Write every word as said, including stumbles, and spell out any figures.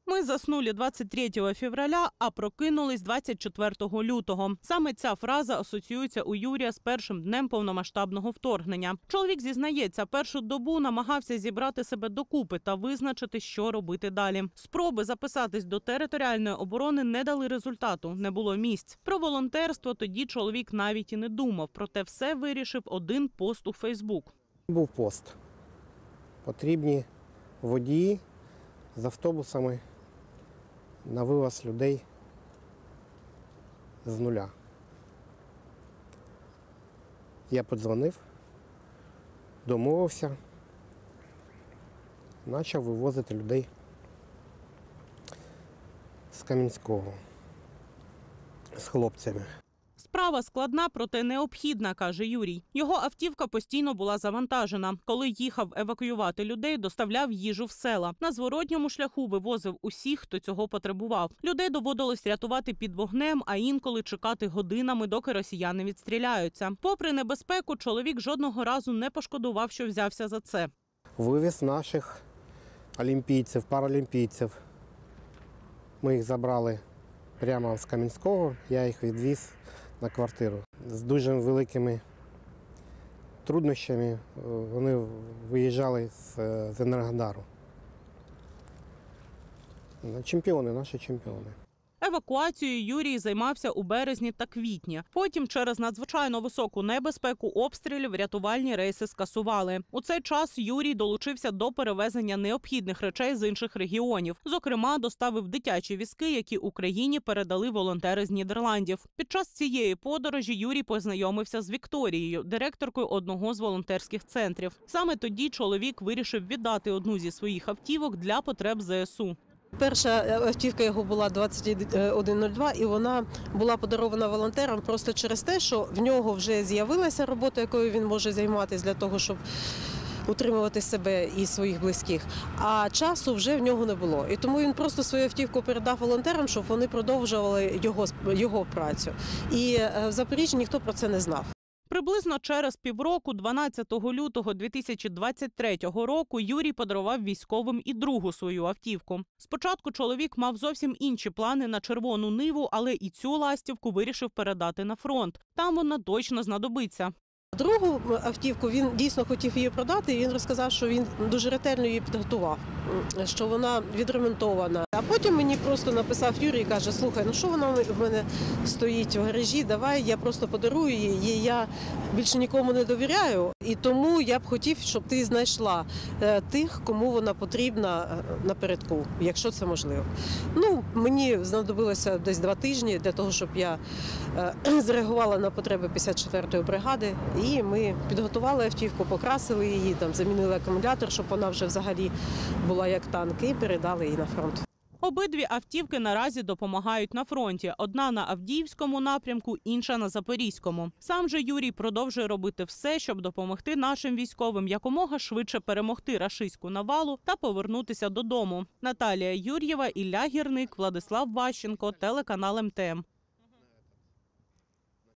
Ми заснули двадцять третього февраля, а прокинулись двадцять четвертого лютого. Саме ця фраза асоціюється у Юрія з першим днем повномасштабного вторгнення. Чоловік зізнається, першу добу намагався зібрати себе докупи та визначити, що робити далі. Спроби записатись до територіальної оборони не дали результату, не було місць. Про волонтерство тоді чоловік навіть і не думав, проте все вирішив один пост у Фейсбук. Був пост. Потрібні водії з автобусами на вивоз людей з нуля. Я подзвонив, домовився, почав вивозити людей з Кам'янського з хлопцями. Справа складна, проте необхідна, каже Юрій. Його автівка постійно була завантажена. Коли їхав евакуювати людей, доставляв їжу в села. На зворотньому шляху вивозив усіх, хто цього потребував. Людей доводилось рятувати під вогнем, а інколи чекати годинами, доки росіяни відстріляються. Попри небезпеку, чоловік жодного разу не пошкодував, що взявся за це. Вивіз наших олімпійців, паралімпійців. Ми їх забрали прямо з Кам'янського, я їх відвіз на квартиру. З дуже великими труднощами вони виїжджали з, з Енергодару. Чемпіони, наші чемпіони. Евакуацією Юрій займався у березні та квітні. Потім через надзвичайно високу небезпеку обстрілів рятувальні рейси скасували. У цей час Юрій долучився до перевезення необхідних речей з інших регіонів. Зокрема, доставив дитячі візки, які Україні передали волонтери з Нідерландів. Під час цієї подорожі Юрій познайомився з Вікторією, директоркою одного з волонтерських центрів. Саме тоді чоловік вирішив віддати одну зі своїх автівок для потреб зе ес у. Перша автівка його була двадцять один нуль два, і вона була подарована волонтерам просто через те, що в нього вже з'явилася робота, якою він може займатися для того, щоб утримувати себе і своїх близьких, а часу вже в нього не було. І тому він просто свою автівку передав волонтерам, щоб вони продовжували його, його працю. І в Запоріжжі ніхто про це не знав. Приблизно через півроку, дванадцятого лютого дві тисячі двадцять третього року, Юрій подарував військовим і другу свою автівку. Спочатку чоловік мав зовсім інші плани на червону Ниву, але і цю ластівку вирішив передати на фронт. Там вона точно знадобиться. Другу автівку він дійсно хотів її продати, і він розказав, що він дуже ретельно її підготував, що вона відремонтована. А потім мені просто написав Юрій і каже: слухай, ну що вона в мене стоїть в гаражі, давай я просто подарую її, я більше нікому не довіряю, і тому я б хотів, щоб ти знайшла тих, кому вона потрібна напередку, якщо це можливо. Ну, мені знадобилося десь два тижні для того, щоб я зреагувала на потреби п'ятдесят четвертої бригади. І ми підготували автівку, покрасили її, там замінили акумулятор, щоб вона вже взагалі була як танк, і передали її на фронт. Обидві автівки наразі допомагають на фронті. Одна на Авдіївському напрямку, інша на Запорізькому. Сам же Юрій продовжує робити все, щоб допомогти нашим військовим якомога швидше перемогти рашистську навалу та повернутися додому. Наталія Юр'єва, Ілля Гірник, Владислав Ващенко, телеканал ем те ем.